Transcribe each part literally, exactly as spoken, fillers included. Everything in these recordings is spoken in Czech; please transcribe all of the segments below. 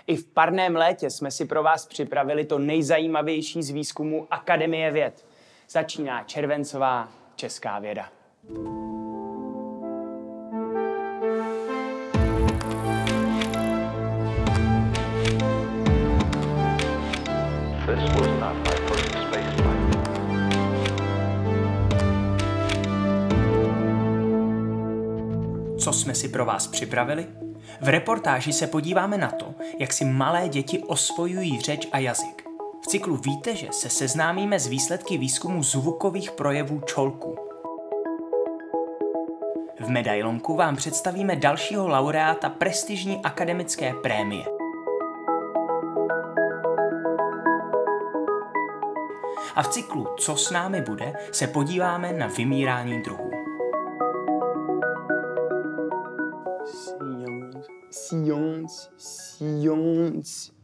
I v parném létě jsme si pro vás připravili to nejzajímavější z výzkumu Akademie věd. Začíná červencová česká věda. Co jsme si pro vás připravili? V reportáži se podíváme na to, jak si malé děti osvojují řeč a jazyk. V cyklu Víte, že se seznámíme s výsledky výzkumu zvukových projevů čolků. V medailonku vám představíme dalšího laureáta prestižní akademické prémie. A v cyklu Co s námi bude se podíváme na vymírání druhů. Science, science.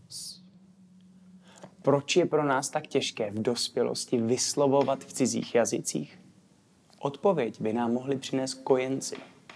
Proč je pro nás tak těžké v dospělosti vyslovovat v cizích jazycích? Odpověď by nám mohli přinést kojenci.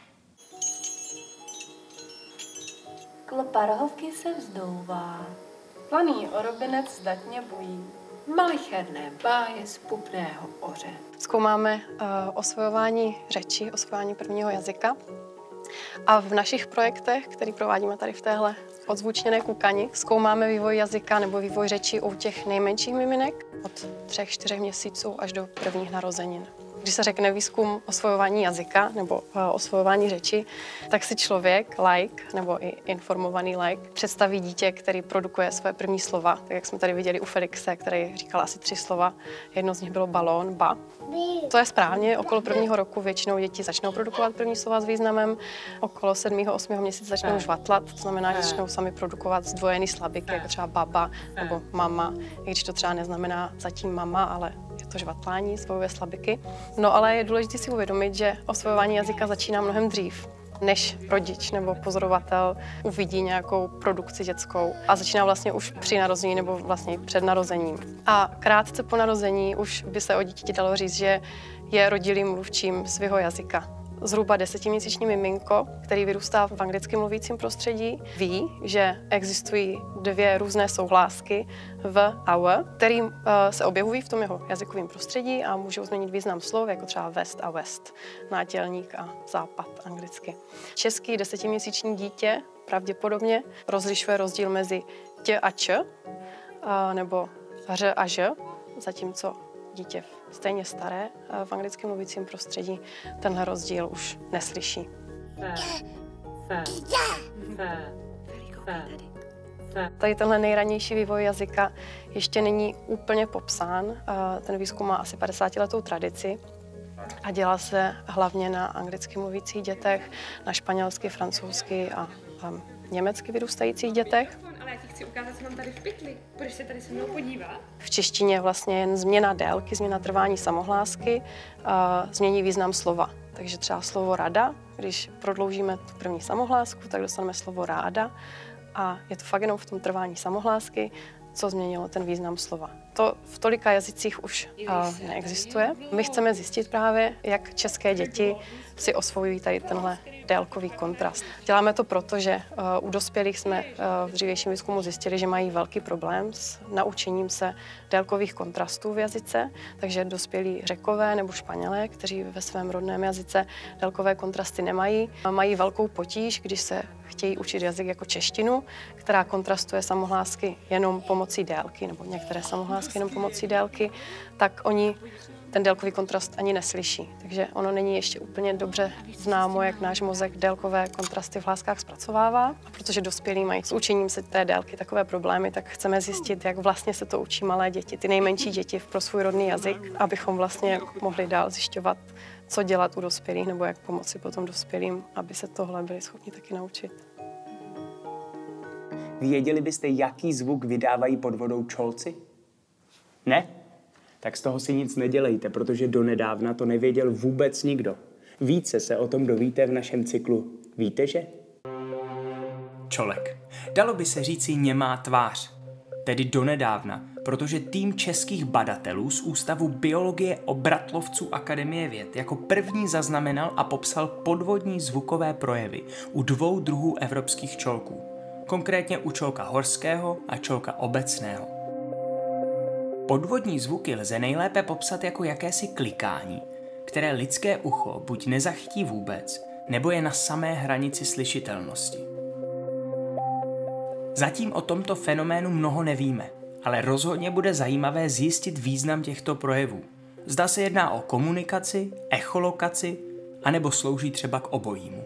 Klopa rohovky se vzdouvá. Planý orobinec zdatně bují. Malicherné báje z pupného oře. Zkoumáme uh, osvojování řeči, osvojování prvního jazyka. A v našich projektech, který provádíme tady v téhle odzvučněné kukani, zkoumáme vývoj jazyka nebo vývoj řeči u těch nejmenších miminek od třech, čtyřech měsíců až do prvních narozenin. Když se řekne výzkum osvojování jazyka nebo uh, osvojování řeči, tak si člověk, laik nebo i informovaný laik, představí dítě, který produkuje své první slova, tak jak jsme tady viděli u Felixe, který říkal asi tři slova. Jedno z nich bylo balón, ba. To je správně, okolo prvního roku většinou děti začnou produkovat první slova s významem, okolo sedmého, osmého měsíce začnou žvatlat, to znamená, že začnou sami produkovat zdvojený slabiky, jako třeba baba nebo mama, i když to třeba neznamená zatím mama, ale je to žvatlání, svojové slabiky. No ale je důležité si uvědomit, že osvojování jazyka začíná mnohem dřív, než rodič nebo pozorovatel uvidí nějakou produkci dětskou a začíná vlastně už při narození nebo vlastně před narozením. A krátce po narození už by se o dítěti dalo říct, že je rodilým mluvčím svého jazyka. Zhruba desetiměsíční miminko, který vyrůstá v anglicky mluvícím prostředí, ví, že existují dvě různé souhlásky v our, který uh, se objevují v tom jeho jazykovém prostředí a můžou změnit význam slov, jako třeba west a west, nátělník a západ anglicky. Český desetiměsíční dítě pravděpodobně rozlišuje rozdíl mezi tě a č, uh, nebo ř a ž, zatímco dítě stejně staré v anglicky mluvícím prostředí tenhle rozdíl už neslyší. Tady tenhle nejranější vývoj jazyka ještě není úplně popsán. Ten výzkum má asi padesátiletou tradici a dělá se hlavně na anglicky mluvících dětech, na španělsky, francouzsky a, a německy vyrůstajících dětech. Ale já ti chci ukázat, co mám tady v pytli. Budeš se tady se mnou podívat? V češtině vlastně jen změna délky, změna trvání samohlásky uh, změní význam slova. Takže třeba slovo rada, když prodloužíme tu první samohlásku, tak dostaneme slovo ráda a je to fakt jenom v tom trvání samohlásky, co změnilo ten význam slova. To v tolika jazycích už uh, neexistuje. My chceme zjistit právě, jak české děti si osvojují tady tenhle délkový kontrast. Děláme to proto, že uh, u dospělých jsme uh, v dřívějším výzkumu zjistili, že mají velký problém s naučením se délkových kontrastů v jazyce, takže dospělí Řekové nebo Španělé, kteří ve svém rodném jazyce délkové kontrasty nemají, mají velkou potíž, když se chtějí učit jazyk jako češtinu, která kontrastuje samohlásky jenom pomocí délky, nebo některé samohlásky jenom pomocí délky, tak oni ten délkový kontrast ani neslyší. Takže ono není ještě úplně dobře známo, jak náš mozek délkové kontrasty v hláskách zpracovává. A protože dospělí mají s učením se té délky takové problémy, tak chceme zjistit, jak vlastně se to učí malé děti, ty nejmenší děti pro svůj rodný jazyk, abychom vlastně mohli dál zjišťovat, co dělat u dospělých nebo jak pomoci potom dospělým, aby se tohle byli schopni taky naučit. Věděli byste, jaký zvuk vydávají pod vodou čolci? Ne? Tak z toho si nic nedělejte, protože donedávna to nevěděl vůbec nikdo. Více se o tom dovíte v našem cyklu Víte, že? Čolek. Dalo by se říci němá tvář. Tedy donedávna, protože tým českých badatelů z Ústavu biologie obratlovců Akademie věd jako první zaznamenal a popsal podvodní zvukové projevy u dvou druhů evropských čolků. konkrétně u čolka horského a čolka obecného. Podvodní zvuky lze nejlépe popsat jako jakési klikání, které lidské ucho buď nezachytí vůbec, nebo je na samé hranici slyšitelnosti. Zatím o tomto fenoménu mnoho nevíme, ale rozhodně bude zajímavé zjistit význam těchto projevů. Zda se jedná o komunikaci, echolokaci, anebo slouží třeba k obojímu.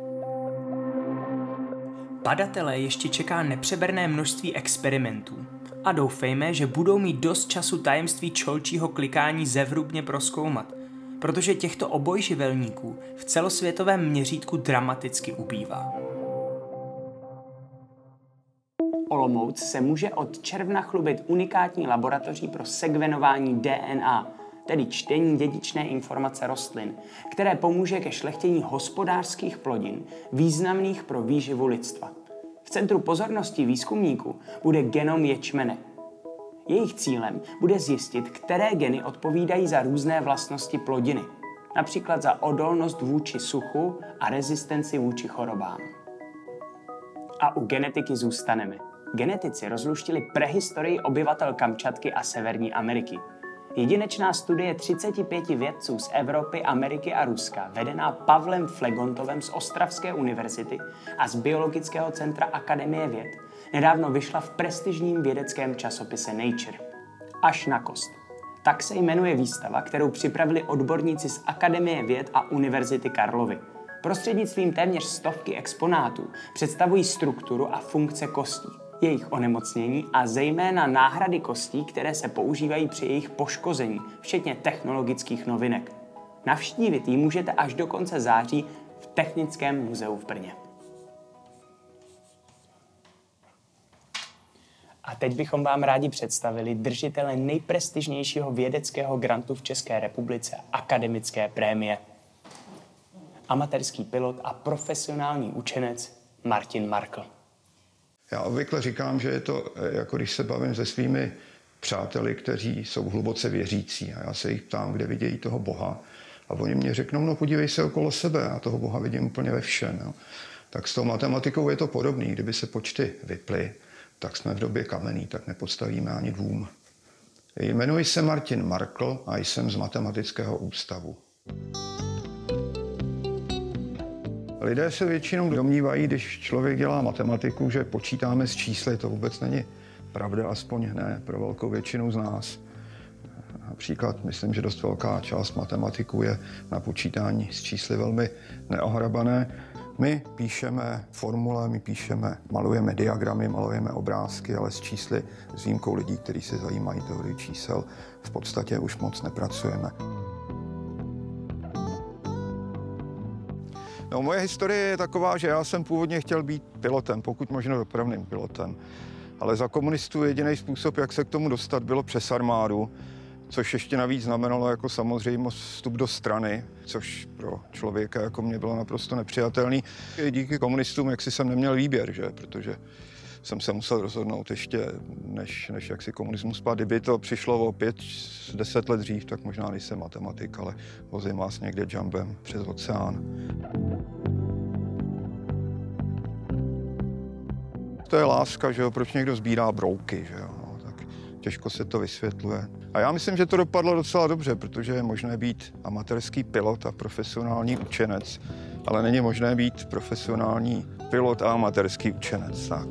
Badatele ještě čeká nepřeberné množství experimentů a doufejme, že budou mít dost času tajemství čolčího klikání zevrubně prozkoumat, protože těchto obojživelníků v celosvětovém měřítku dramaticky ubývá. Olomouc se může od června chlubit unikátní laboratoří pro sekvenování D N A, tedy čtení dědičné informace rostlin, které pomůže ke šlechtění hospodářských plodin, významných pro výživu lidstva. V centru pozornosti výzkumníků bude genom ječmene. Jejich cílem bude zjistit, které geny odpovídají za různé vlastnosti plodiny, například za odolnost vůči suchu a rezistenci vůči chorobám. A u genetiky zůstaneme. Genetici rozluštili prehistorii obyvatel Kamčatky a Severní Ameriky. Jedinečná studie třiceti pěti vědců z Evropy, Ameriky a Ruska, vedená Pavlem Flegontovem z Ostravské univerzity a z Biologického centra Akademie věd, nedávno vyšla v prestižním vědeckém časopise Nature. Až na kost. Tak se jmenuje výstava, kterou připravili odborníci z Akademie věd a Univerzity Karlovy. Prostřednictvím téměř stovky exponátů představují strukturu a funkce kostí, jejich onemocnění a zejména náhrady kostí, které se používají při jejich poškození, včetně technologických novinek. Navštívit ji můžete až do konce září v Technickém muzeu v Brně. A teď bychom vám rádi představili držitele nejprestižnějšího vědeckého grantu v České republice, akademické prémie. Amatérský pilot a profesionální učenec Martin Markl. Já obvykle říkám, že je to, jako když se bavím se svými přáteli, kteří jsou hluboce věřící a já se jich ptám, kde vidějí toho Boha. A oni mě řeknou, no podívej se okolo sebe, já toho Boha vidím úplně ve všem. Jo. Tak s tou matematikou je to podobné. Kdyby se počty vyply, tak jsme v době kamenný, tak nepodstavíme ani dům. Jmenuji se Martin Markl a jsem z Matematického ústavu. Lidé se většinou domnívají, když člověk dělá matematiku, že počítáme s čísly. To vůbec není pravda, aspoň ne pro velkou většinu z nás. Například myslím, že dost velká část matematiků je na počítání s čísly velmi neohrabané. My píšeme formule, my píšeme, malujeme diagramy, malujeme obrázky, ale s čísly, s výjimkou lidí, kteří se zajímají teorii čísel, v podstatě už moc nepracujeme. No, moje historie je taková, že já jsem původně chtěl být pilotem, pokud možno dopravným pilotem. Ale za komunistů jediný způsob, jak se k tomu dostat, bylo přes armádu, což ještě navíc znamenalo jako samozřejmost vstup do strany, což pro člověka jako mě bylo naprosto nepřijatelný. I díky komunistům, jak si jsem neměl výběr, že? Protože jsem se musel rozhodnout ještě, než, než jak si komunismus spadl. Kdyby to přišlo o pět, deset let dřív, tak možná nejsem matematik, ale vozím vás někde jumbem přes oceán. To je láska, že jo, proč někdo sbírá brouky, že jo, no, tak těžko se to vysvětluje. A já myslím, že to dopadlo docela dobře, protože je možné být amatérský pilot a profesionální učenec, ale není možné být profesionální pilot a amatérský učenec. Tak.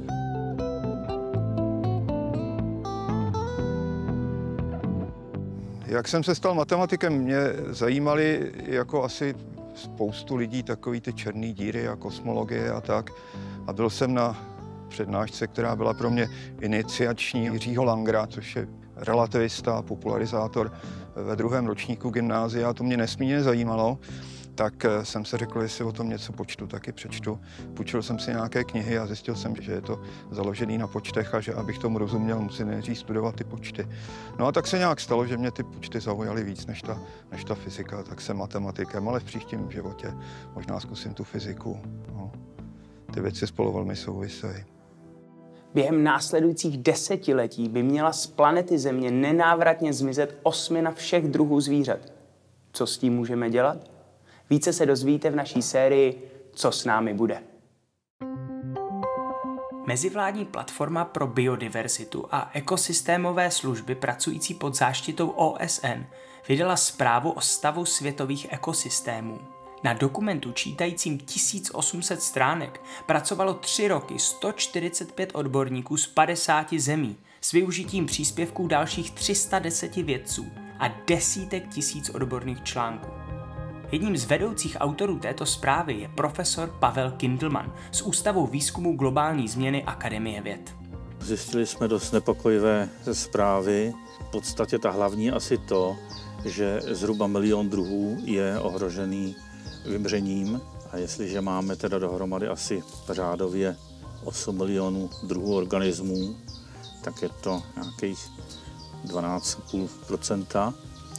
Jak jsem se stal matematikem, mě zajímaly jako asi spoustu lidí takový ty černé díry a kosmologie a tak. A byl jsem na přednášce, která byla pro mě iniciační, Jiřího Langera, což je relativista a popularizátor ve druhém ročníku gymnázia. A to mě nesmírně zajímalo, tak jsem se řekl, jestli o tom něco počtu, taky přečtu. Půjčil jsem si nějaké knihy a zjistil jsem, že je to založené na počtech a že abych tomu rozuměl, musím nejdřív studovat ty počty. No a tak se nějak stalo, že mě ty počty zaujaly víc než ta, než ta fyzika, tak jsem matematikem, ale v příštím životě možná zkusím tu fyziku. No, ty věci spolu velmi souvisejí. Během následujících desetiletí by měla z planety Země nenávratně zmizet osmina všech druhů zvířat. Co s tím můžeme dělat? Více se dozvíte v naší sérii Co s námi bude. Mezivládní platforma pro biodiverzitu a ekosystémové služby pracující pod záštitou O S N vydala zprávu o stavu světových ekosystémů. Na dokumentu čítajícím tisíc osm set stránek pracovalo tři roky sto čtyřicet pět odborníků z padesáti zemí s využitím příspěvků dalších tři sta deset vědců a desítek tisíc odborných článků. Jedním z vedoucích autorů této zprávy je profesor Pavel Kindelman z Ústavu výzkumu globální změny Akademie věd. Zjistili jsme dost nepokojivé zprávy. V podstatě ta hlavní asi to, že zhruba milion druhů je ohrožený vymřením a jestliže máme teda dohromady asi řádově osm milionů druhů organismů, tak je to nějakých dvanáct celá pět procenta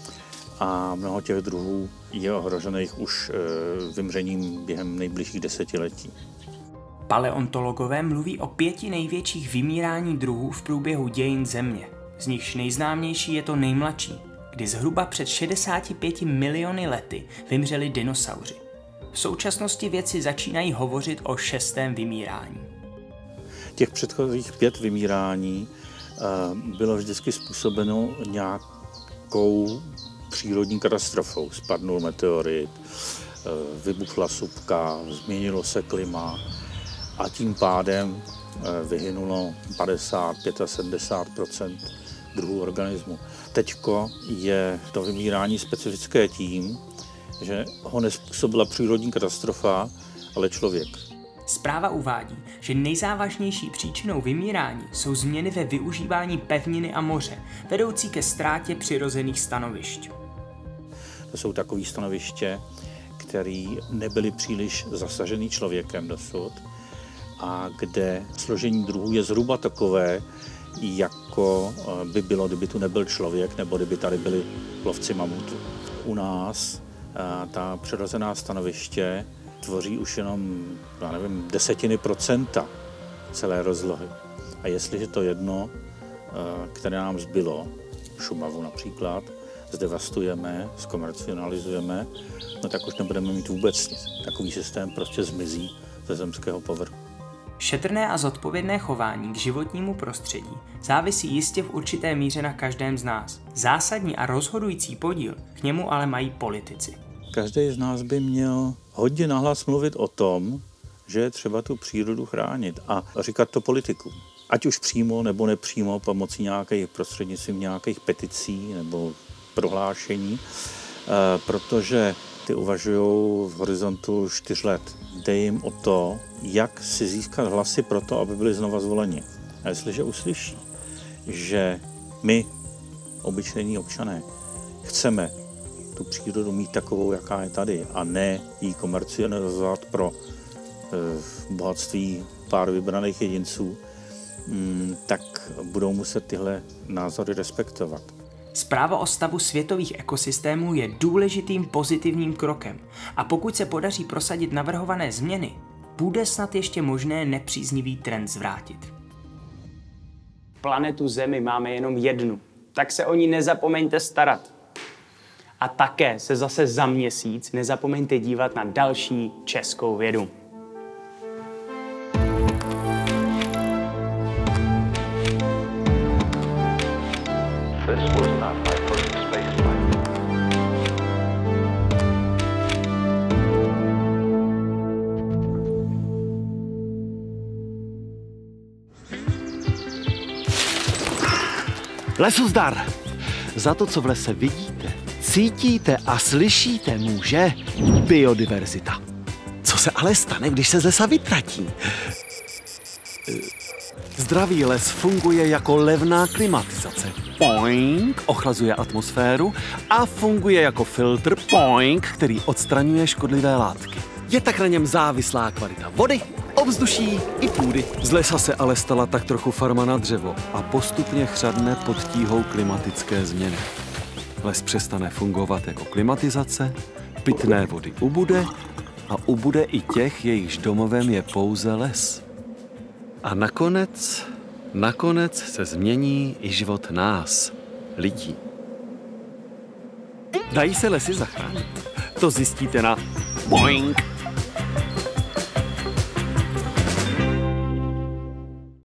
a mnoho těch druhů je ohrožených už vymřením během nejbližších desetiletí. Paleontologové mluví o pěti největších vymírání druhů v průběhu dějin Země. Z nichž nejznámější je to nejmladší, kdy zhruba před šedesáti pěti miliony lety vymřeli dinosauři. V současnosti vědci začínají hovořit o šestém vymírání. Těch předchozích pět vymírání bylo vždycky způsobeno nějakou přírodní katastrofou. Spadnul meteorit, vybuchla sopka, změnilo se klima a tím pádem vyhynulo padesát až sedmdesát pět procent druhů organismu. Teďko je to vymírání specifické tím, že ho nezpůsobila přírodní katastrofa, ale člověk. Zpráva uvádí, že nejzávažnější příčinou vymírání jsou změny ve využívání pevniny a moře, vedoucí ke ztrátě přirozených stanovišť. To jsou takové stanoviště, které nebyly příliš zasažený člověkem dosud a kde složení druhů je zhruba takové, jako by bylo, kdyby tu nebyl člověk nebo kdyby tady byli lovci mamutů. U nás ta přirozená stanoviště tvoří už jenom, já nevím, desetiny procenta celé rozlohy. A jestliže to jedno, které nám zbylo, Šumavu například, zdevastujeme, zkomercionalizujeme, no tak už nebudeme mít vůbec nic. Takový systém prostě zmizí ze zemského povrchu. Šetrné a zodpovědné chování k životnímu prostředí závisí jistě v určité míře na každém z nás. Zásadní a rozhodující podíl k němu ale mají politici. Každý z nás by měl hodně nahlas mluvit o tom, že je třeba tu přírodu chránit a říkat to politikům. Ať už přímo nebo nepřímo pomocí nějakých prostřednictvím nějakých peticí nebo prohlášení, protože ty uvažují v horizontu čtyř let. Jde jim o to, jak si získat hlasy pro to, aby byli znova zvoleni. A jestliže uslyší, že my, obyčejní občané, chceme tu přírodu mít takovou, jaká je tady, a ne ji komercializovat pro e, bohatství pár vybraných jedinců, mm, tak budou muset tyhle názory respektovat. Zpráva o stavu světových ekosystémů je důležitým pozitivním krokem a pokud se podaří prosadit navrhované změny, bude snad ještě možné nepříznivý trend zvrátit. Planetu Zemi máme jenom jednu, tak se o ní nezapomeňte starat. A také se zase za měsíc nezapomeňte dívat na další českou vědu. Lesu zdar! Za to, co v lese vidíte, cítíte a slyšíte, může biodiverzita. Co se ale stane, když se z lesa vytratí? Zdravý les funguje jako levná klimatizace. Poink, ochlazuje atmosféru a funguje jako filtr, poink, který odstraňuje škodlivé látky. Je tak na něm závislá kvalita vody, ovzduší i půdy. Z lesa se ale stala tak trochu farma na dřevo a postupně chřadne pod tíhou klimatické změny. Les přestane fungovat jako klimatizace, pitné vody ubude a ubude i těch, jejichž domovem je pouze les. A nakonec, nakonec se změní i život nás, lidí. Dají se lesy zachránit? To zjistíte na Boing!